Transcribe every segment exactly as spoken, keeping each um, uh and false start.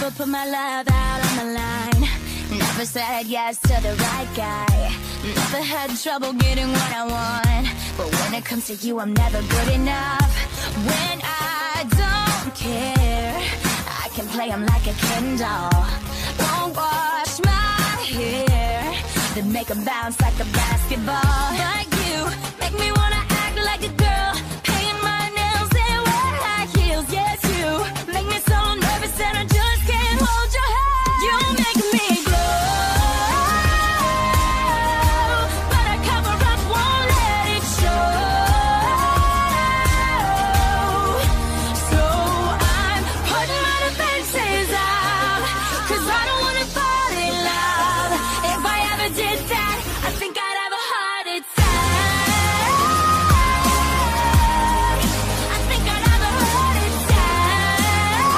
Never put my love out on the line. Never said yes to the right guy. Never had trouble getting what I want. But when it comes to you, I'm never good enough. When I don't care, I can play him like a Ken doll. Won't wash my hair, then make him bounce like a basketball. Like you, make me wanna act like a girl, paint my nails and wear high heels. Yes, you make me so nervous and I just can't hold your hand. You make me glow, but I cover up, won't let it show. So I'm putting my defenses out, 'cause I don't wanna fall in love. If I ever did that, I think I'd have a heart attack. I think I'd have a heart attack.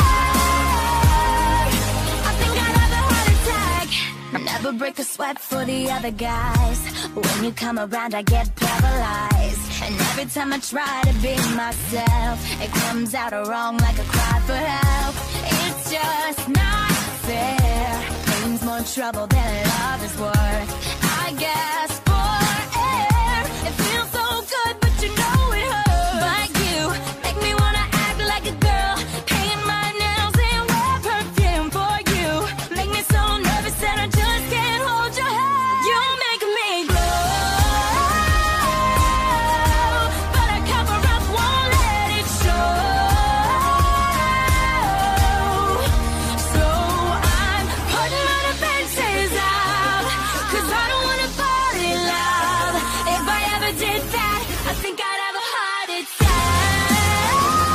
I think I'd have a heart attack. Never break a sweat for the other guys. When you come around, I get paralyzed. And every time I try to be myself, it comes out wrong like a cry for help. It's just not fair. Pain's more trouble than love is worth. I guess for air, it feels so good, but you know it hurts. But you make me wanna act like a girl, paint my nails and wear perfume. For you make me so nervous that I just can't hold your hand. You make me glow, but I cover up, won't let it show. So I'm putting my defenses out, 'cause I don't wanna fall in love. If I ever did that, I think I'd have a heart attack.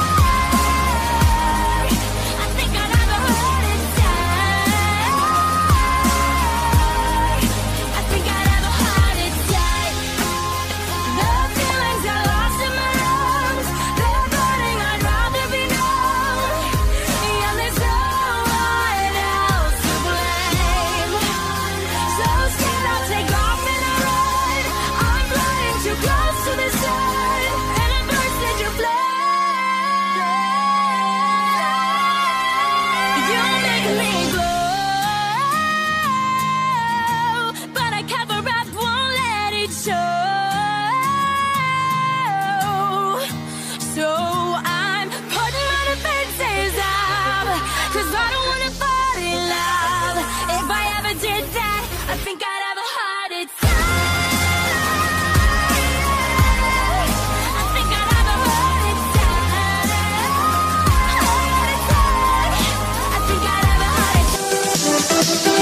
I think I'd have a heart attack. I think I'd have a heart attack. The feelings I lost in my lungs, they're burning, I'd rather be numb. Yeah, there's no one else to blame. So scared I'll take off and I run. I'm flying too close to the sun, and I burst into flame. You make me glow, but I cover up, won't let it show. So I'm putting my defenses out, 'cause I don't wanna fall in love. If I ever did that, I think I'd have a heart attack. I think I'd have a heart attack. Heart attack. I think I'd have a heart attack.